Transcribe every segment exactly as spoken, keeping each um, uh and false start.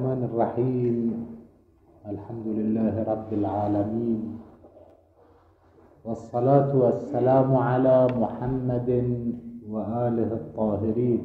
الرحمن الرحيم. الحمد لله رب العالمين، والصلاة والسلام على محمد وآله الطاهرين.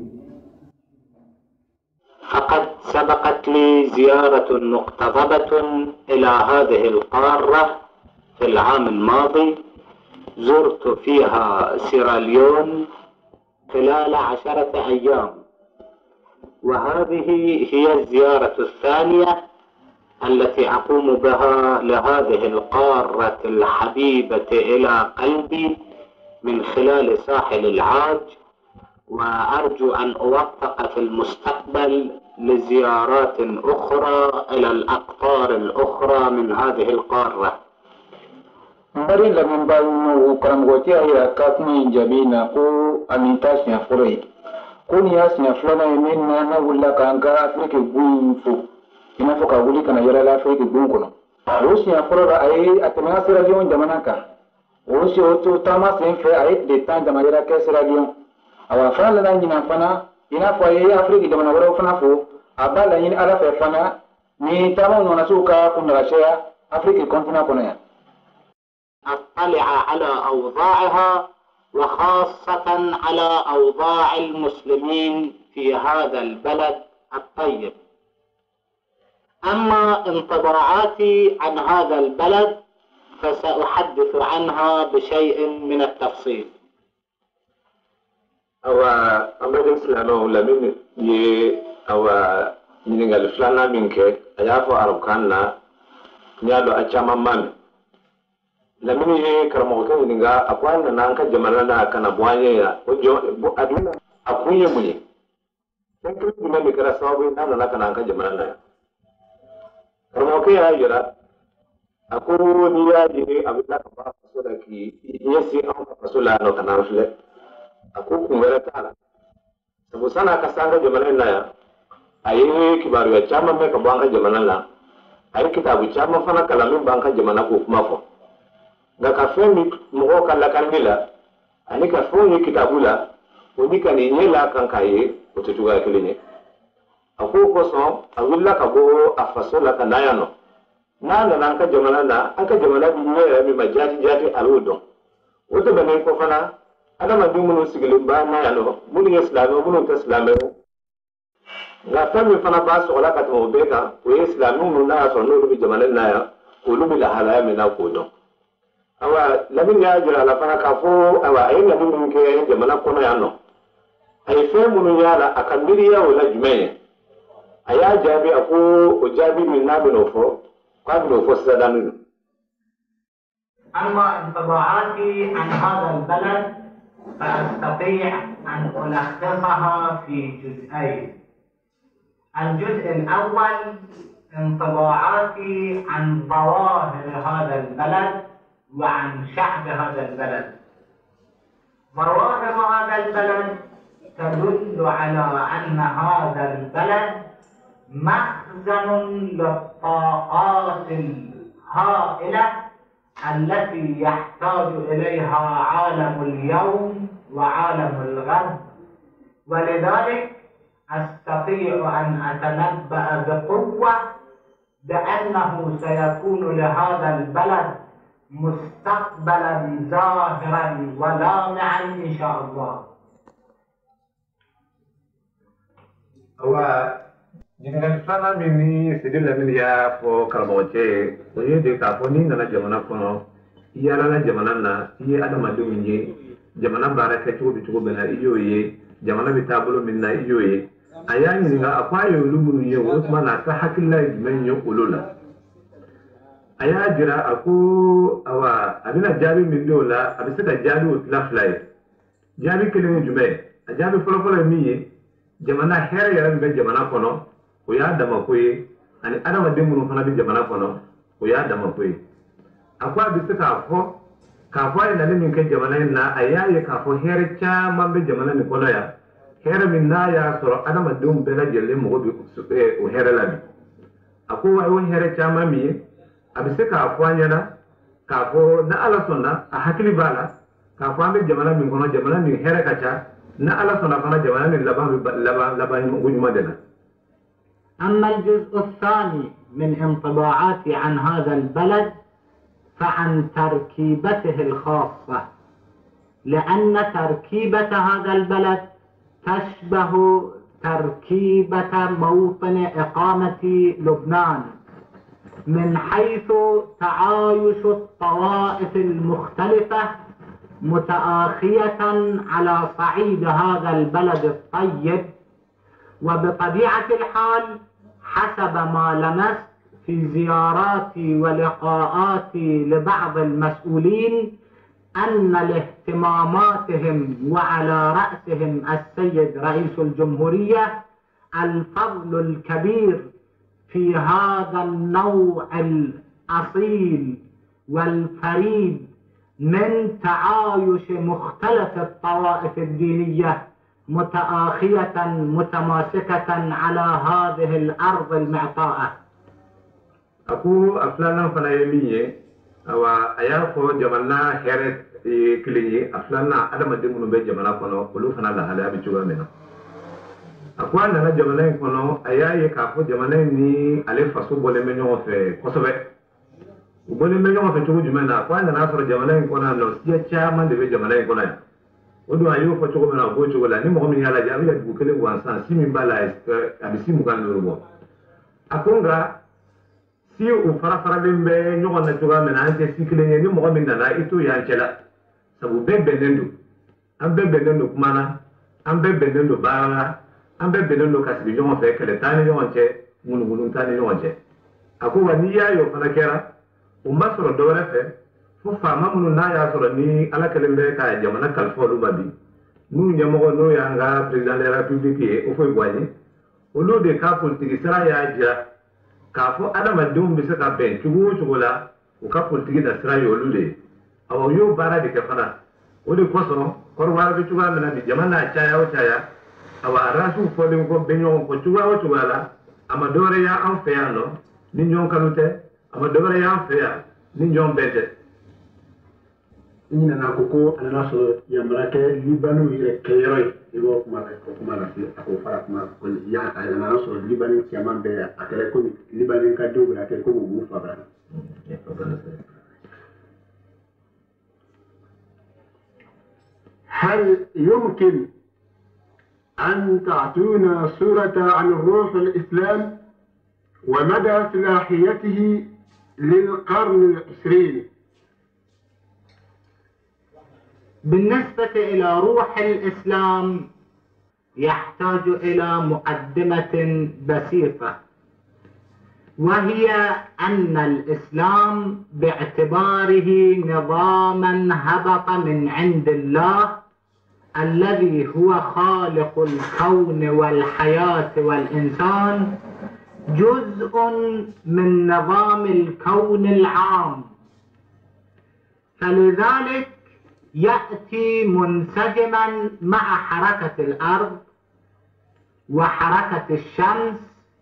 فقد سبقت لي زيارة مقتضبة إلى هذه القارة في العام الماضي، زرت فيها سيراليون خلال عشرة أيام، وهذه هي الزيارة الثانية التي أقوم بها لهذه القارة الحبيبة إلى قلبي من خلال ساحل العاج، وأرجو أن أوفق في المستقبل لزيارات أخرى إلى الأقطار الأخرى من هذه القارة. mbari lamin bayu karamgoti ayira kakmi jabina ko aminta sinya furai ko ni ya sinya fulana yemin na na wulla kanka afrika bunfu ina foka wuli kana yara la afrika bunkono o sinya fulana ay atama sera lion jamanaka o si oto tama sen fe ay de tan jamayara ke sera lion awa fana na nyina fana ina fo ay afrika jamana wala fana fo abala yin ala fe fana ni tama nona suka kunna shaya afrika kontina kono ya أطلع على أوضاعها، وخاصة على أوضاع المسلمين في هذا البلد الطيب. أما انطباعاتي عن هذا البلد فسأحدث عنها بشيء من التفصيل. أو أمر الإسلام ولا من ي أو من قال فلانا منك أيافو أركاننا نيالو أجمع lamini ye karamo ko ninga akwana nanka jamana na kana bwanye ya ojo aduna akuye muli tanke dina mi kara sabu na na kana nanka jamana na karamo ko ya yira akuru ni ya ji abilla ka ba so da ki yesi an ka fasula no kana rusle aku kumera tala sabu sana ka sanga jamana na ya ayi kibaru ya chama me ka bwanga jamana na ayi kitabu chama fana kalamin banka jamana ko kuma fo nga kafemi mo kala kanila ani kafoni kitabula onika ni nyela kankaye otutuga kelenye akoko so awilla kabo afasola kanayano nana nanka jamana na anka jamana bi nyela mi majati jati aludo oto bane ko fana adama dumunu sigilimba na yano muni islamo munu taslamo nga fami fana baso wala katmo beka o islamu na so no bi jamana na ya ko lubi la halaya me na ko don awa lamin ya jira la fana ka fo awa ay la dum ke jamana kono yanno ay fe munu yala akambiri ya wala jumeye aya jabi ako o jabi min nabino fo qablo fo sadanu. أما انطباعاتي عن هذا البلد فأستطيع أن ألخصها في جزئين. الجزء الأول انطباعاتي عن ظواهر هذا البلد وعن شعب هذا البلد. ظواهر هذا البلد تدل على أن هذا البلد مخزن للطاقات الهائلة التي يحتاج إليها عالم اليوم وعالم الغد، ولذلك أستطيع أن أتنبأ بقوة بأنه سيكون لهذا البلد مستقبلا ظاهرا ولامعا ان شاء الله. هو جنرال فانا مني سيدي لمن يا فو كربوتي ويدي كافوني نلا جمانا كونو يا لا جمانا نا يي ادم دومني جمانا باركه تو بيتو بنا ايوي جمانا بيتابلو منا ايوي ayani nga akwayo lumunu ye wosma na ta hakilla men yo ulula aya jira aku awa abina jabi min dola abisa da jabi utla fly jabi kelen jume jabi folo folo mi jamana here yaran be jamana kono o ya dama koyi ani adama demunu fana bi jamana kono o ya dama koyi akwa bisa ka fo ka fo ina min ke jamana na aya ye ka fo here cha mambe jamana ni kono ya here min na ya soro adama dum be la jelle mo bi o here la bi akwa o here cha mami abise ka afanyana ka fo na ala sonna a hakili bala ka fo ambe jamana min kono jamana min here kacha na ala sonna fana jamana min laban laban laban gunyuma dena أما الجزء الثاني من انطباعاتي عن هذا البلد فعن تركيبته الخاصة، لأن تركيبة هذا البلد تشبه تركيبة موطن إقامة لبنان من حيث تعايش الطوائف المختلفة متآخية على صعيد هذا البلد الطيب. وبطبيعة الحال حسب ما لمست في زياراتي ولقاءاتي لبعض المسؤولين أن لاهتماماتهم وعلى رأسهم السيد رئيس الجمهورية الفضل الكبير في هذا النوع الأصيل والفريد من تعايش مختلف الطوائف الدينية متآخية متماسكة على هذه الأرض المعطاءة. أكو أفلانا فنايمية أو أيافو جمالنا هيرت كليني أفلانا أدم دمونو بي جمالا كونو كلو فنا لحالي أبي جوا منو. أكو أنا جمالين كونو أياي كافو جمالين ني ألي فاسو بولي منيو في كوسوبي بولي منيو في جوا جمالا. أكو أنا ناصر جمالين كونو نوسيا تشامان دي بي جمالين كونو odo ayo ko chogo mena go chogo la ni mo mi yala jabi ya bukele wansan si min bala est abisi mu kan lurbo akonga si o fara fara bembe nyogo na choga mena ante sikile ni mo mi na ito ya chela sabu bembe nendo ambe benendo kumana ambe benendo bala ambe benendo kasbi nyogo fe kele tani nyogo che munu munu tani nyogo che ako wani ya yo fana kera o masoro dore fe fo fama munu na ya soro ni ala kelembe ka jamana kalfo lu babi munu nyamo no ya nga president de la republique o fo boye o lo de ka politique sara ya jira ka fo adama dum bi saka ben tugo tugo la o ka politique da sara yo lu de awo yo bara de ka fana o de ko soro ko wara bi tuga na bi jamana chaya o chaya awa rasu fo de ko benyo ko tuga o tuga la ama dore ya an fe ya no ni nyon kanute ama dore ya an fe ya ni nyon bete ina na koko anana so yamrake libanu ire kayroy ibo kuma ko kuma na fi ko fara kuma ko ya anana so libanu tiaman be akere ko libanu ka do ga ko mu fa ba هل يمكن أن تعطونا صورة عن الروح الإسلام ومدى صلاحيته للقرن العشرين؟ بالنسبة إلى روح الإسلام يحتاج إلى مقدمة بسيطة، وهي أن الإسلام باعتباره نظاما هبط من عند الله الذي هو خالق الكون والحياة والإنسان جزء من نظام الكون العام، فلذلك يأتي منسجما مع حركة الأرض وحركة الشمس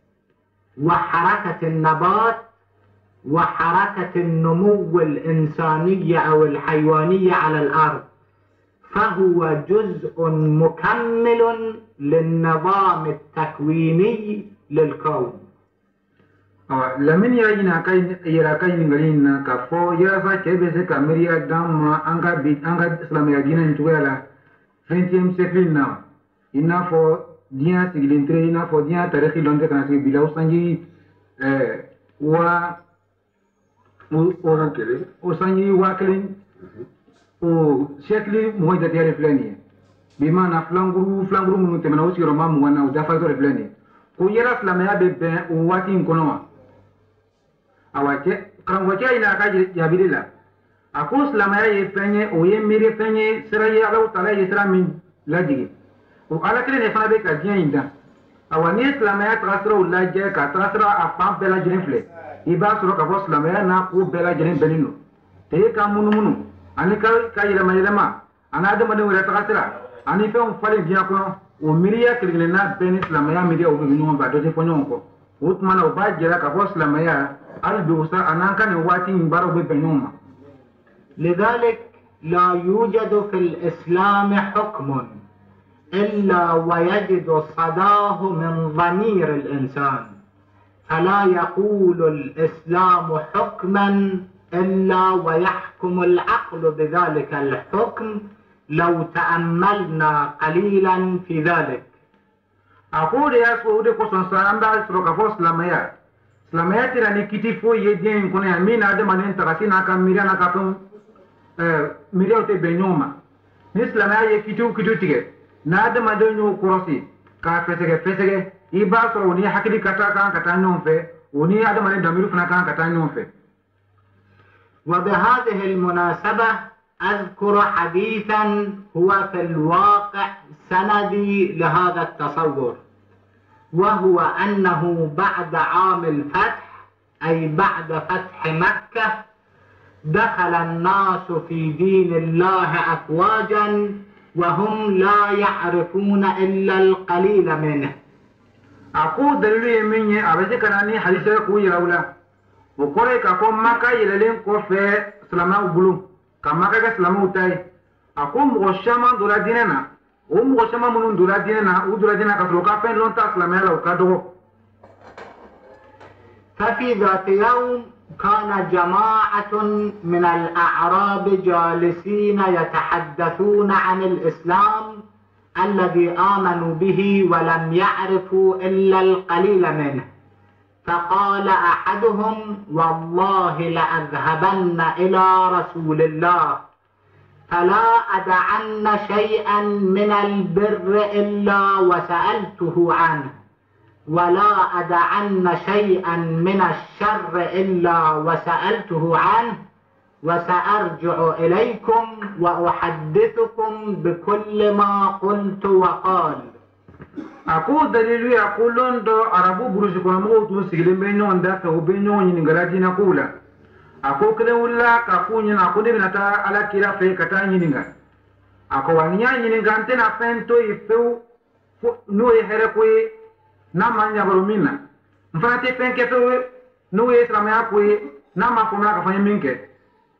وحركة النبات وحركة النمو الإنسانية أو الحيوانية على الأرض، فهو جزء مكمل للنظام التكويني للكون. lamin ya ina kai yara kai ningalin na ka fo ya fa chebe se kameriya dama anga bit anga islam ya dina ntuela vingtième siècle na ina fo dia sigilintre ina fo dia tarikhi lonte kana se bilaw sanji eh wa o o kele o sanji wa kele o siècle mo da tiare plani bi mana flanguru flanguru mu temana o siro mamu wana o da fa to plani ko yara islam ya be ben o wati nkono awache kan wacha ina ka jabirila ako islam ya ye fenye o ye mere fenye sira ya Allah taala ye sira min lajigi o ala kele ne fa be ka jian inda awani islam ya trasra ulla je ka trasra apam bela jine fle iba suro ka islam ya na ko bela jine benino te ka munu munu ani ka ka yela mayela ma ana da manu wala trasra ani fe on fale bien ko o miriya kele na ben islam ya miriya o be no ba do je fonyo ko utmana o ba jera ka islam ya لذلك لا يوجد في الإسلام حكم إلا ويجد صداه من ضمير الإنسان، فلا يقول الإسلام حكما إلا ويحكم العقل بذلك الحكم لو تأملنا قليلا في ذلك. أقول يا سعودي كوسن سلام بعد سرقة سلامية سلامية ترى نكتي فو يدين كوني مين هذا ما ننتقسي ناكا ميريا ناكا ميريا وتي بنيوما نسلامية يكتيو كتيو تيجي نادم ما دنيو كروسي كافسك فسك يبقى سروني حكي كتا كان كتا نيوم في وني هذا ما ندميرو فنا كان كتا نيوم في. وبهذه المناسبة أذكر حديثا هو في الواقع سندي لهذا التصور، وهو أنه بعد عام الفتح أي بعد فتح مكة دخل الناس في دين الله أفواجا وهم لا يعرفون إلا القليل منه. أقول دليل مني أبدي كناني حديثة كوي رولا وكوري كاكم مكة يللين كوفي سلامة وبلو كمكة كسلامة وتاي أقول مغشما دولا ديننا ومغشما منون دولا ديننا ودولا ديننا كسلوكا فين لون تسلامة لو كادو. ففي ذات يوم كان جماعة من الأعراب جالسين يتحدثون عن الإسلام الذي آمنوا به ولم يعرفوا إلا القليل منه، فقال أحدهم: والله لأذهبن إلى رسول الله فلا أدعن شيئا من البر إلا وسألته عنه، ولا أدعن شيئا من الشر إلا وسألته عنه، وسأرجع إليكم وأحدثكم بكل ما قلت وقال. أقول دليل يقولون دو عربو بروش كنا موتو سيلم بينون دا كو بينون ينغراجي نقولا أقول كده ولا كفوني نقول دي بنتا على كيرا في كتا ينغا أقول وانيا ينغا انتنا فين تو يفو نو يهرقوي نما نيابرو منا مفاتي فين كفو نو يسلام يقوي نما كنا كفاني منك.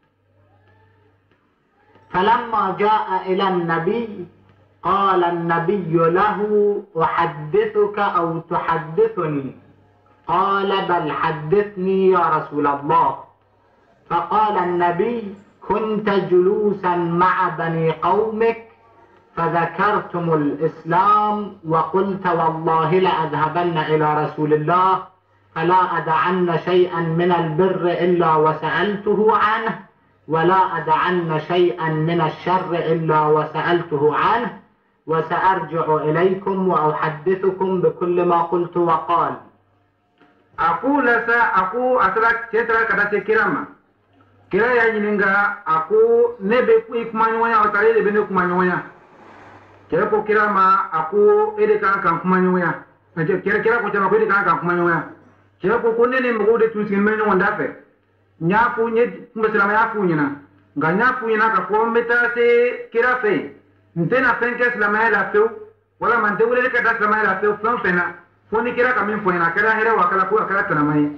فلما جاء إلى النبي قال النبي له: أحدثك أو تحدثني؟ قال: بل حدثني يا رسول الله. فقال النبي: كنت جلوسا مع بني قومك فذكرتم الإسلام وقلت والله لأذهبن إلى رسول الله فلا أدعن شيئا من البر إلا وسألته عنه، ولا أدعن شيئا من الشر إلا وسألته عنه، وسأرجع إليكم وأحدثكم بكل ما قلت وقال. أقول لسا أقول أترك تترك كذا كرامة كلا يجينغا أقول نبي كمانيويا وتري نبي كمانيويا كلا كرامة أقول إذا كان كم كمانيويا كلا كلا كتير إذا كان كم كمانيويا كلا كوني نمغود تونسين منو وندافع nyafu nye muslima yafu nyina nga nyafu nyina ka ko meta se kira fe ntena fenke islama la fe wala man de wele ka da islama la fe fon fena foni kira ka min fona kira here wa kala ko kala tana mai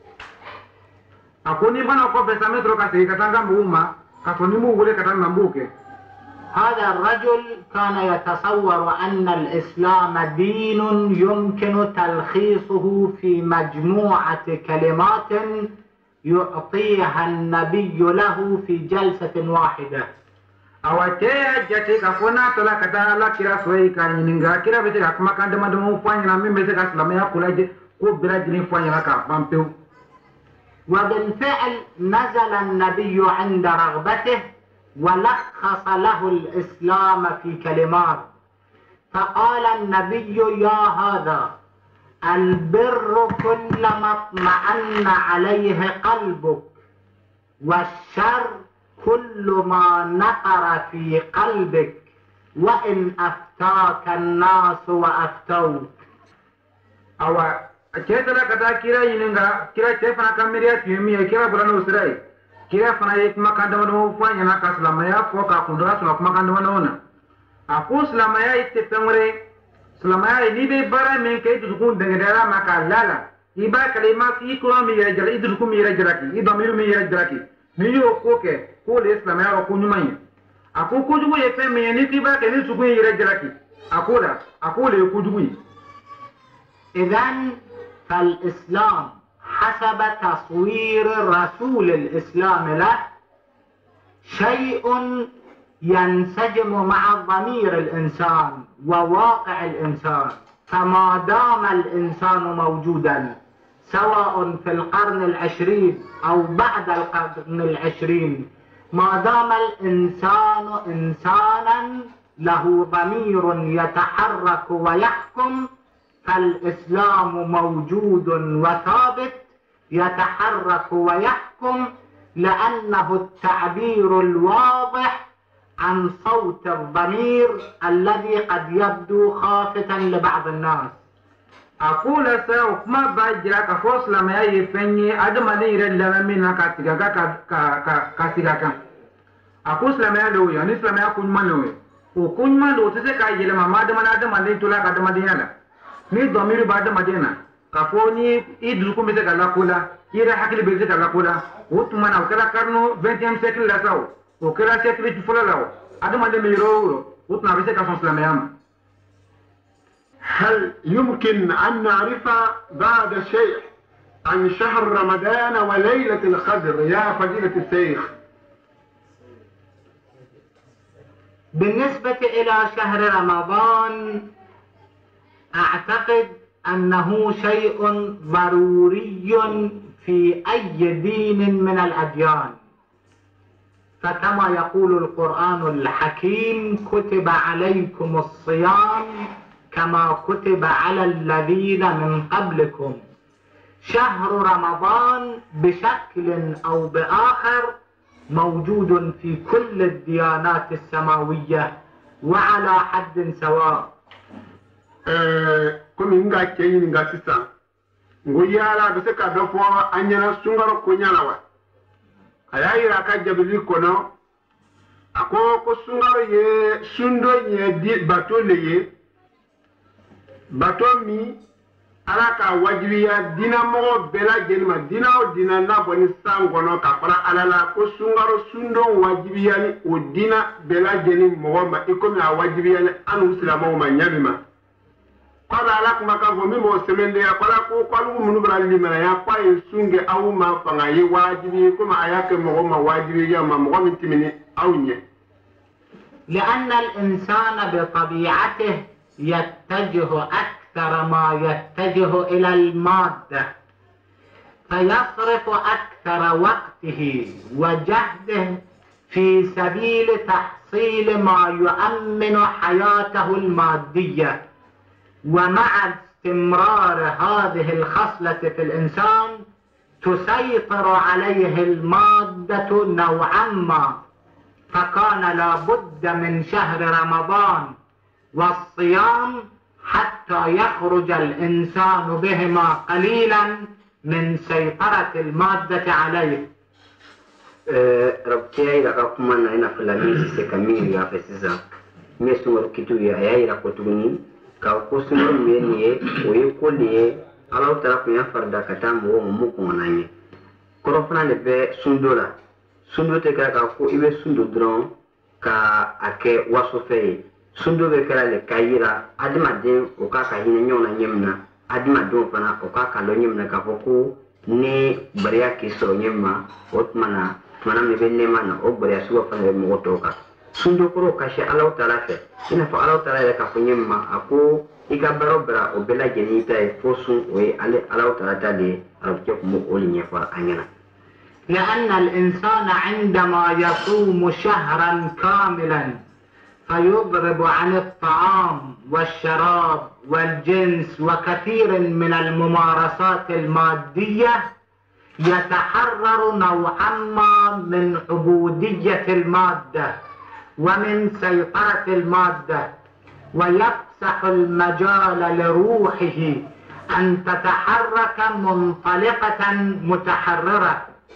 akoni bana ko be sametro ka se ka tanga muuma ka foni mu wele ka tanga mbuke. هذا الرجل كان يتصور أن الإسلام دين يمكن تلخيصه في مجموعة كلمات يعطيها النبي له في جلسة واحدة. أوتيه جاتي كفونا تلا كذا لا كيرا سوي كان ينعا كيرا بيتي أكما كان دم دم فاني نامي بيتي كاسلامي أقوله كوب بلادين فاني لكا بامبيو. وبالفعل نزل النبي عند رغبته ولخص له الإسلام في كلمات، فقال النبي: يا هذا البر كلما اطمأن عليه قلبك، والشر كل ما نقر في قلبك، وإن أفتاك الناس وأفتوك. أو كيتلا كذا كيرا ينعا كيرا تفنا كاميريا تيمي كيرا بلانو سراي كيرا فنا يكما كندمانو فاني أنا كاسلاميا فوكا كندرا سما كما كندمانونا أكو سلاميا يتفهمري سلاميا نيبي برا من كي تكون دعيرا ماكا لالا إبا كلمات يكون ميرا جرا يدركوا ميرا جراكي يدميروا ميرا جراكي نيجو كوكه كل سلاميا وكوني ماي أكو كوجو يفهم يعني تبا كني تكون ميرا جراكي أكولا أكولا يكوجوي. إذن فالإسلام حسب تصوير رسول الإسلام له شيء ينسجم مع ضمير الإنسان وواقع الإنسان. فما دام الإنسان موجودا سواء في القرن العشرين أو بعد القرن العشرين، ما دام الإنسان إنسانا له ضمير يتحرك ويحكم، فالإسلام موجود وثابت يتحرك ويحكم، لأنه التعبير الواضح عن صوت الضمير الذي قد يبدو خافتا لبعض الناس. أقول سأقوم بأجرا كفوس لما يفني أدم عليه لما منا كاتيكا كا كاتيكا أقول لما يلوي يعني لما يكون منوي وكون منو تسكا يلما ما دم أدم عليه تولا كدم عليه ni ضمير بعد ما دينا كفوني يدركوا مثل كلا كولا يرى حكي بيزي كلا كولا وتمنا وكلا كارنو vingtième siècle لا ساو وكلا siècle تفلا لاو أدم عليه ميرو وتنا بيزي كاسون سلاميام. هل يمكن أن نعرف بعد شيء عن شهر رمضان وليلة القدر يا فضيلة الشيخ؟ بالنسبة إلى شهر رمضان أعتقد أنه شيء ضروري في أي دين من الأديان، فكما يقول القرآن الحكيم كتب عليكم الصيام كما كتب على الذين من قبلكم. شهر رمضان بشكل أو بآخر موجود في كل الديانات السماوية وعلى حد سواء. كم ينغا كي ينغا سيسا ngoyala be se ka do fo anyana sungaro ko nyala wa ayayira ka jabili kono ako ko sungaro ye sundo ye di bato le ye bato mi ala ka wajibiya dina mo bela gelma dina o dina na boni sangono ka fara alala ko sungaro sundo wajibiya ni o dina bela geni mo ma ikomi a wajibiya ni anu islamo ma nyabima kwada ala kuma ka fo mi mo semende ya kwala ko kwalu munu bra limana ya kwa sunge au ma fanga yi wajibi kuma ayake mo ma wajibi ya ma mo min timini au nye. لأن الإنسان بطبيعته يتجه أكثر ما يتجه إلى المادة، فيصرف أكثر وقته وجهده في سبيل تحصيل ما يؤمن حياته المادية. ومع استمرار هذه الخصلة في الإنسان تسيطر عليه المادة نوعا ما، فكان لابد من شهر رمضان والصيام حتى يخرج الإنسان بهما قليلا من سيطرة المادة عليه. ربكي إذا كما نحن في الأميس سكمين يا فسيزا ميسو ركتو يا يا ركتوني كاوكو سمر ميني ويقولي على طرف يا فردا كتام هو مكوناني كروفنا لبه سندولا سندو تكرا كاوكو إبه سندو درون كا أكي واسوفي سندو بكرا لكايرا أدما دين وكا كهين نيونا نيمنا أدما دون فنا وكا كالو نيمنا كاوكو ni بريا كيسو نيما وطمنا تمنا مبين نيمانا أو بريا سوا فنا بمغوتوكا sundo koro kashe alaw tala fe ina fa alaw tala ya ka funyemma ako iga barobra o bela genita e fosu we ale alaw tala tale arabke mo olinya fa anyana. لأن الإنسان عندما يصوم شهرا كاملا فيضرب عن الطعام والشراب والجنس وكثير من الممارسات المادية يتحرر نوعا ما من عبودية المادة ومن سيطرة المادة، ويفسح المجال لروحه أن تتحرك منطلقة متحررة.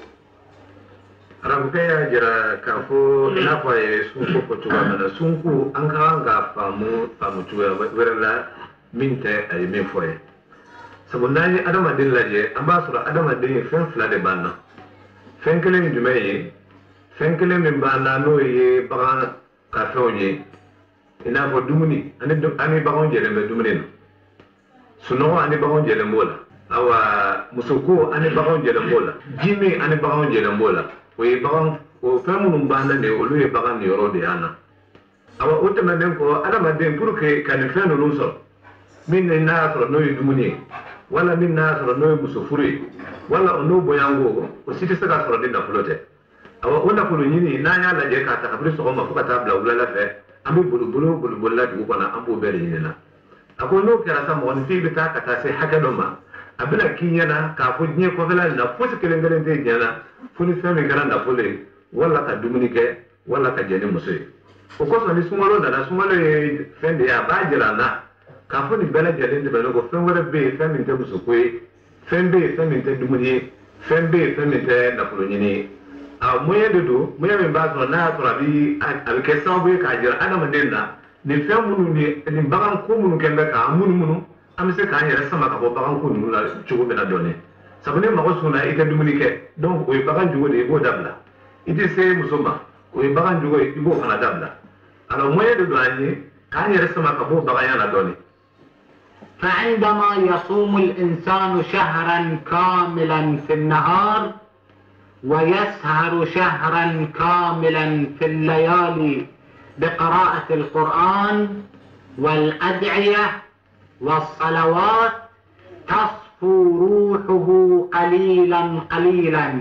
ربكي جرا كافو نافع سونكو كتوبا سونكو أنكا أنكا فامو فامو توبا ورلا مينتا أي ميفوي سبوناني أدم الدين لاجي أمباسورا أدم الدين فين فلا بانا فين كلم جمعي فين كلم من بانا نوي بغان كافوني إنا فو دومني أني أني بغان جرم دومني سنو أني بغان جرم ولا awa musuko ani bagan jela mola jimi ani bagan jela mola o ye bagan o fɛn minnu banna ne olu ye bagan ni yɔrɔ de yana awa o tɛmɛnen kɔ adamaden pour que ka nin fɛn ninnu sɔrɔ min n'a y'a sɔrɔ n'o ye dumuni ye wala min n'a y'a sɔrɔ n'o ye muso furu ye wala n'o bonyanko o si tɛ se ka sɔrɔ ni nafolo tɛ awa o nafolo ɲini n'an y'a lajɛ k'a ta kabini sɔgɔma fo ka taa bila wulada fɛ an bɛ bolibolo bolibolila dugu kɔnɔ an b'o bɛɛ de ɲini na a ko n'o kɛra sa mɔgɔninfin bɛ taa ka taa se hakɛ dɔ ma a bɛna k'i ɲɛna k'a fɔ diɲɛ kɔfɛla in na fosi kelen kelen tɛ diɲɛ na fo ni fɛn min kɛra nafolo ye wala ka dumuni kɛ wala ka jɛ ni muso ye o kosɔn ni sunkalo nana sunkalo ye fɛn de ye a b'a jira an na k'a fɔ nin bɛɛ lajɛlen tɛmɛnen kɔ fɛn wɛrɛ bɛ yen fɛn min tɛ musoko ye fɛn bɛ yen fɛn min tɛ dumuni ye fɛn bɛ yen fɛn min tɛ nafolo ɲini ye a moyen de don moyen min b'a sɔrɔ n'a y'a sɔrɔ a bɛ a bɛ kɛ sababu ye k'a jira adamaden na nin fɛn minnu ni nin bagan ko minnu kɛ bɛ k'an munumunu an bɛ se k'an yɛrɛ sama ka bɔ bagan ko ninnu la cogo min na dɔɔnin sabu ni mago sunna i tɛ dumuni kɛ donc o ye bagan jogo de ye i b'o dabila i tɛ se muso ma o ye bagan jogo ye i b'o fana dabila alors moyen de don an ye k'an yɛrɛ sama ka bɔ baganya la dɔɔnin. فعندما يصوم الإنسان شهرا كاملا في النهار ويسهر شهرا كاملا في الليالي بقراءة القرآن والأدعية والصلوات تصفو روحه قليلا قليلا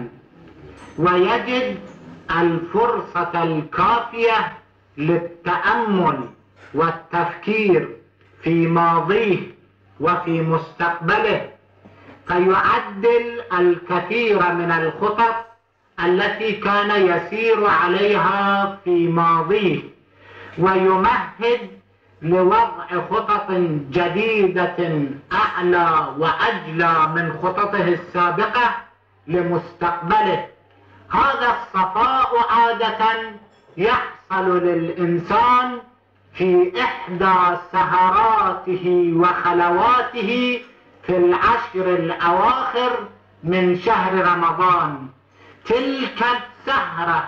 ويجد الفرصة الكافية للتأمل والتفكير في ماضيه وفي مستقبله فيعدل الكثير من الخطط التي كان يسير عليها في ماضيه ويمهد لوضع خطط جديدة أعلى وأجلى من خططه السابقة لمستقبله. هذا الصفاء عادة يحصل للإنسان في إحدى سهراته وخلواته في العشر الأواخر من شهر رمضان. تلك السهرة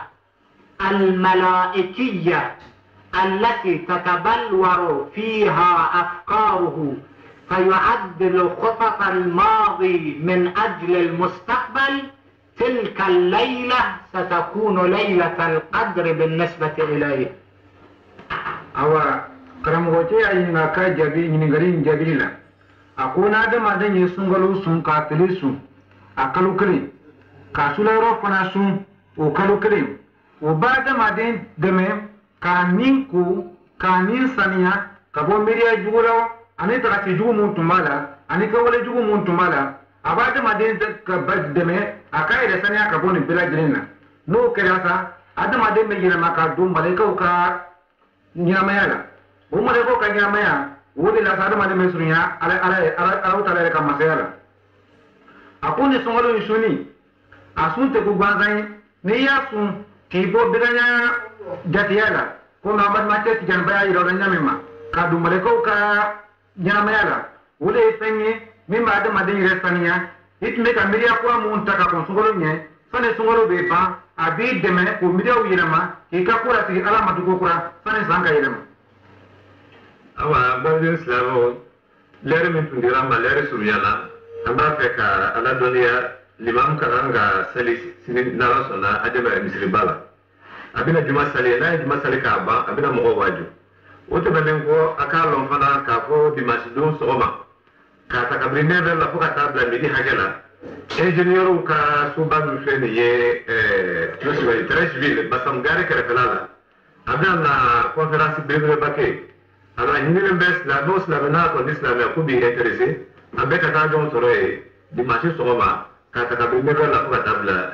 الملائكية التي تتبلور فيها أفكاره فيعدل خطط الماضي من أجل المستقبل، تلك الليلة ستكون ليلة القدر بالنسبة إليه. awa karamogote ya yinga ka jabi nyingarin jabila akuna adama dan yi sungalu sun ka tilisu akalu kire ka sulero fana sun o kalu kire o ba adama den deme ka ninku ka nin saniya ka bo miriya juguro ani ta ti jugu mun tumala ani ka wala jugu mun tumala aba adama den ka bad deme akai da saniya ka bo ni bila jirinna no kerasa adama den me yira maka dum malaika ka nyamaya la o mo ko ka nyamaya o de la sa ma de mesrunya ala ala ala ala utala ka masaya akuni songolo isuni asunte ku gwanzai ne ya sun ki bo bidanya jatiyala ko Muhammad mate ti jan baya iro nyamema ka du mo ko ka nyamaya la o de fenye mi ma de ma de resania it me ka miriya ko mun taka ko songolo nye fane songolo be ba abi deme ko midiya yirama ki ka kura ti ala matu ko kura fane sanga yirama awa bandin islamo lere min tundira ma lere suryana anda fe ka ala doniya limam karanga sali sinin nala sona adema misri bala abina juma sali na juma sali ka ba abina mo waju wote balen ko akalo fana ka ko dimanche don soma ka ta kabrine be la fuka ta bla midi hagela ingénieur ka subandu fene ye eh nosiba trashville basam gare kare felala abina na conférence bebre baké ala hinile bes la nos la bena ko islam ya kubi intéressé abe ka ta jon soro e dimanche soma ka ta kabrine be la fuka ta bla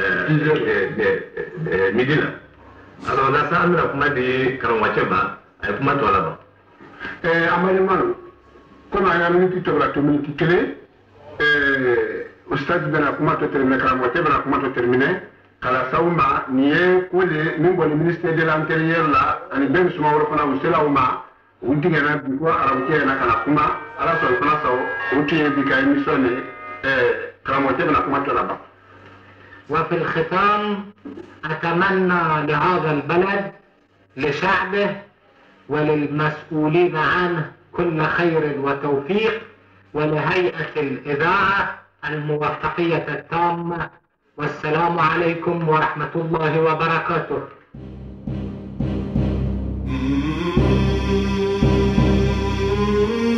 eh midi la alors la sa amira kuma di karamwache ba ay kuma to ala ba eh amali malu kono aya minti to la to minti kele eh ustad bena kuma to terminer karamwache bena kuma to terminer kala sauma niye kule mingo le ministère de l'intérieur la ani ben suma wala fana usela uma untinga na bi ko aramke na kala kuma ala so fana saw untiye bi kay mission eh karamwache bena kuma to la ba. وفي الختام أتمنى لهذا البلد لشعبه وللمسؤولين عنه كل خير وتوفيق ولهيئة الإذاعة الموفقية التامة، والسلام عليكم ورحمة الله وبركاته. Mm-hmm.